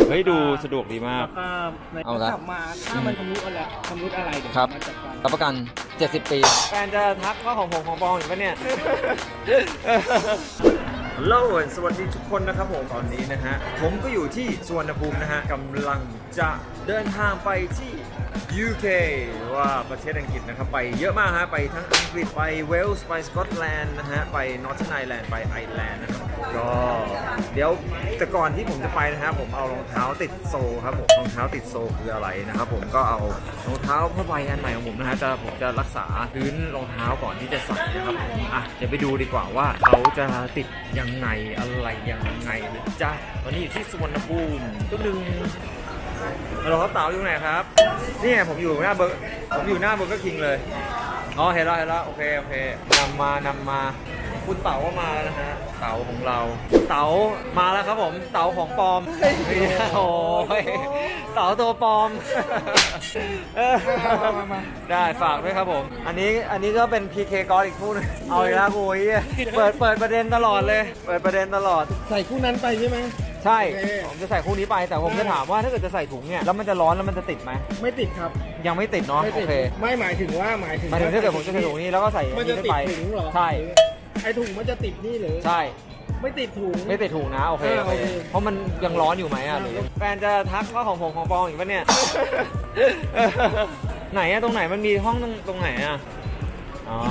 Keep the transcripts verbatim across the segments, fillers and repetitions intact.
เฮ้ยดูสะดวกดีมากเอาละกลับมาถ้ามันชำรุดอะไรชำรุดอะไรเดี๋ยวครับรับประกันเจ็ดสิบปีแฟนจะทักว่าของผมของปองอยู่ปะเนี่ยฮัลโหลสวัสดีทุกคนนะครับผมตอนนี้นะฮะผมก็อยู่ที่สุวรรณภูมินะฮะกำลังจะเดินทางไปที่ ยู เค ว่าประเทศอังกฤษนะครับไปเยอะมากฮะไปทั้งอังกฤษไปเวลส์ไปสกอตแลนด์นะฮะไปนอร์ทเทิร์นไอร์แลนด์ไปไอร์แลนด์นะครับก็เดี๋ยวแต่ก่อนที่ผมจะไปนะฮะผมเอารองเท้าติดโซครับผมรองเท้าติดโซคืออะไรนะครับผมก็เอารองเท้าผ้าใบอันใหม่ของผมนะฮะจะผมจะรักษาพื้นรองเท้าก่อนที่จะใส่นะครับอ่ะเดี๋ยวไปดูดีกว่าว่าเขาจะติดยังไงอะไรยังไงนะจ๊ะวันนี้อยู่ที่สุวรรณภูมิตึ้งดึงเราครับเต๋าอยู่ไหนครับนี่ผมอยู่หน้าเบอร์ผมอยู่หน้าเบอร์เกอร์คิงเลยอ๋อเห็นแล้วเห็นแล้วโอเคโอเคนำมานำมาคุณเต๋าก็มาแล้วนะฮะเต๋าของเราเต๋ามาแล้วครับผมเต๋าของปลอมโอ้ยเต๋าตัวปลอมได้ฝากด้วยครับผมอันนี้อันนี้ก็เป็น พี เค กอล์ฟอีกคู่นึงเอาอีกแล้วกูยเปิดเปิดประเด็นตลอดเลยเปิดประเด็นตลอดใส่คู่นั้นไปใช่ไหมใช่ผมจะใส่คู่นี้ไปแต่ผมจะถามว่าถ้าเกิดจะใส่ถุงเนี่ยแล้วมันจะร้อนแล้วมันจะติดไหมไม่ติดครับยังไม่ติดเนาะโอเคไม่หมายถึงว่าหมายถึงหมายถึงถ้าเกิดผมจะใส่ถุงนี้แล้วก็ใส่มันจะติดถุงหรอใช่ไอถุงมันจะติดนี่หรือใช่ไม่ติดถุงไม่ติดถุงนะโอเคโอเคเพราะมันยังร้อนอยู่ไหมอ่ะหรือแฟนจะทักว่าของผมของปองอีกปะเนี่ยไหนอะตรงไหนมันมีห้องตรงไหนอะอ๋อ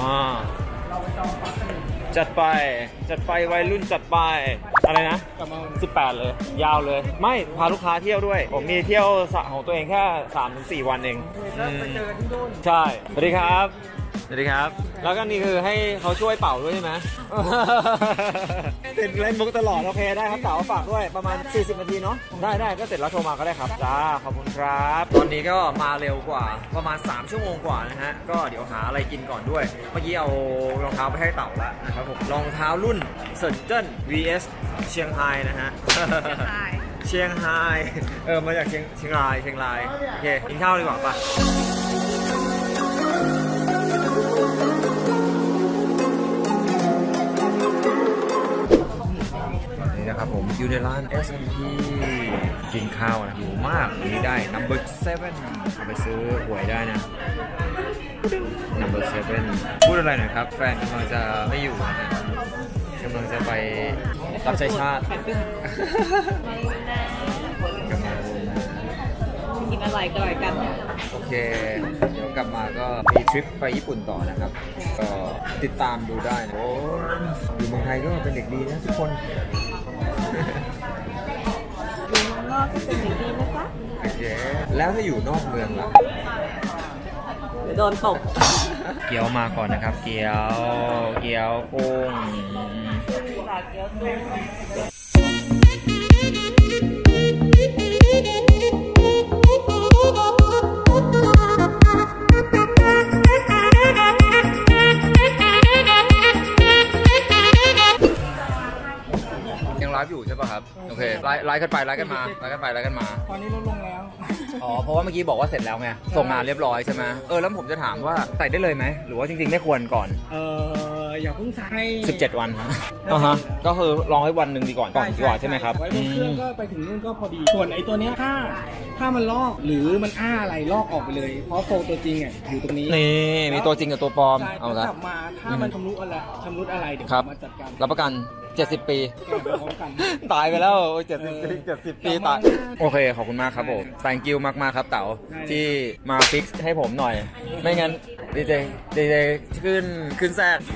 จัดไปจัดไปวัยรุ่นจัดไปอะไรนะสิบแปดเลยยาวเลยไม่พาลูกค้าเที่ยวด้วยผมมีเที่ยวสระของตัวเองแค่ สามถึงสี่ วันเองใช่สวัสดีครับสวัสดีครับแล้วก็นี่คือให้เขาช่วยเป่าด้วยใช่ไหมติดเล่นมุกตลอดโอเคได้ครับเต๋าฝากด้วยประมาณสี่สิบนาทีเนาะได้ได้ก็เสร็จแล้วโทรมาก็ได้ครับจ้าขอบคุณครับตอนนี้ก็มาเร็วกว่าประมาณสามชั่วโมงกว่านะฮะก็เดี๋ยวหาอะไรกินก่อนด้วยเมื่อกี้เอารองเท้าไปให้เต๋าแล้วนะครับผมรองเท้ารุ่นเซินเจิ้น วี เอส เชียงไฮ้นะฮะเชียงไฮ้เออมาจากเชียงเชียงรายเชียงรายโอเคกินข้าวดีกว่าป่ะนะครับผมอยู่ในร้าน เอส แอนด์ พี กินข้าวนะหิวมากนี่ได้ นัมเบอร์ เซเว่น เอาไปซื้อหวยได้นะ นัมเบอร์ เซเว่น พูดอะไรหน่อยครับแฟนกำลังจะไม่อยู่นะกำลังจะไปรับใช้ชาติกินอะไรก็อร่อยกันโอเคเดี๋ยวกลับมาก็มีทริปไปญี่ปุ่นต่อนะครับก็ติดตามดูได้นะอยู่เมืองไทยก็เป็นเด็กดีนะทุกคนอยู่เมืองนอกก็เป็นเด็กดีนะจ๊ะโอเคแล้วถ้าอยู่นอกเมืองล่ะโดนตกเกี๊ยวมาก่อนนะครับเกี๊ยวเกี๊ยวกุ้งเกี๊ยวกุ้งไลฟ์อยู่ใช่ป่ะครับโอเคไลฟ์ไลฟ์กันไปไลฟ์กันมาไลฟ์กันไปไลฟ์กันมาตอนนี้ลดลงแล้วอ๋อเพราะว่าเมื่อกี้บอกว่าเสร็จแล้วไงส่งงานเรียบร้อยใช่ไหมเออแล้วผมจะถามว่าใส่ได้เลยไหมหรือว่าจริงๆไม่ควรก่อนเอออย่าเพิ่งใส่สิบเจ็ดวันครับอ่าฮะก็คือลองให้วันหนึ่งดีก่อนก่อนดีกว่าใช่ไหมครับไว้บนเครื่องก็ไปถึงนู่นก็พอดีส่วนไอ้ตัวเนี้ยถ้าถ้ามันลอกหรือมันอ้าอะไรลอกออกไปเลยเพราะโฟตัวจริงอ่ะอยู่ตรงนี้นี่มีตัวจริงกับตัวปลอมเอาละกลับมาถ้ามันชำรุดอะไรชำรุดอะไรเดี๋ยวมาจัดการรับประกันเจ็ดสิบปีตายไปแล้วเจ็ดสิบปีเจ็ดสิบปีตายโอเคขอบคุณมากครับผม thank you มากมากครับเต๋าที่มาฟิกซ์ให้ผมหน่อยไม่งั้นดีเจดีเจขึ้นขึ้นแทรก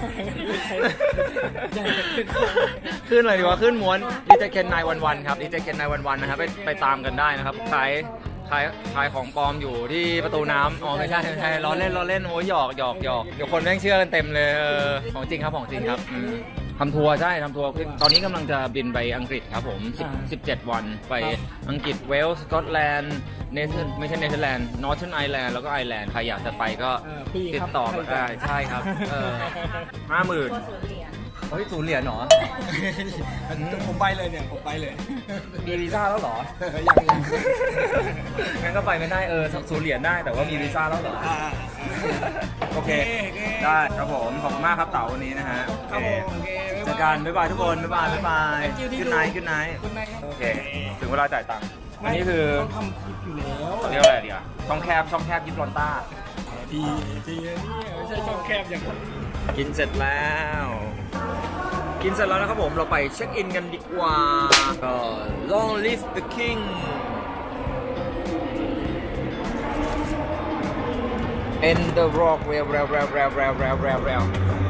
ขึ้นเลยดีกว่าขึ้นม้วนดีเจเคนนายวันวันครับดีเจเคนนายวันวันนะครับไปไปตามกันได้นะครับขายขายขายของปลอมอยู่ที่ประตูน้ำอ๋อไม่ใช่ไม่ใช่ล้อเล่นล้อเล่นโอ้ยหยอกหยอกหยอกเดี๋ยวคนแม่งเชื่อกันเต็มเลยของจริงครับของจริงครับทำทัวร์ใช่ทำทัวร์ตอนนี้กำลังจะบินไปอังกฤษครับผมสิบเจ็ดวันไปอังกฤษเวลส์สกอตแลนด์เนเธอร์ไม่ใช่เนเธอร์แลนด์นอร์ทเทิร์นไอร์แลนด์แล้วก็ไอร์แลนด์ใครอยากจะไปก็ติดต่อได้ใช่ครับห้าหมื่นเฮ้ยศูนย์เหรียญเหรอผมไปเลยเนี่ยผมไปเลยมีวีซ่าแล้วเหรอยังยังงั้นก็ไปไม่ได้เออศูนย์เหรียญได้แต่ว่ามีวีซ่าแล้วเหรอโอเคได้ครับผมขอบคุณมากครับเต๋าวันนี้นะฮะโอเคเจอกันบ๊ายบายทุกคนบ๊ายบายบ๊ายบายขึ้นไนท์ขึ้นไนท์โอเคถึงเวลาจ่ายตังค์อันนี้คือต้องทำคลิปอยู่แล้วเรียกว่าอะไรดีอ่ะช่องแคบช่องแคบยิปลอนต้าดีดีนี่ไม่ใช่ช่องแคบอย่างนั้นกินเสร็จแล้ว กินเสร็จแล้วนะครับผมเราไปเช็คอินกันดีกว่าก็ Long live the king and the rock rail rail rail rail rail rail rail rail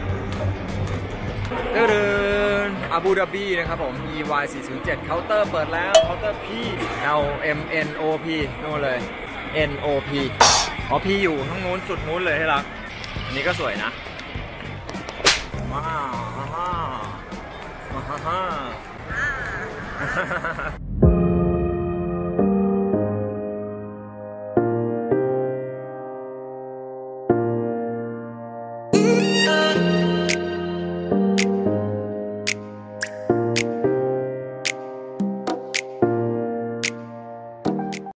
เดินอาบูดาบีนะครับผม อี วาย สี่ศูนย์เจ็ดเคาน์เตอร์เปิดแล้วเคาน์เตอร์ P L M N O P นู่นเลย N O P อ๋อ P อยู่ทั้งนู้นสุดนู้นเลยให้รักอันนี้ก็สวยนะว้าวฮ่าฮ่าฮ่าฮ่า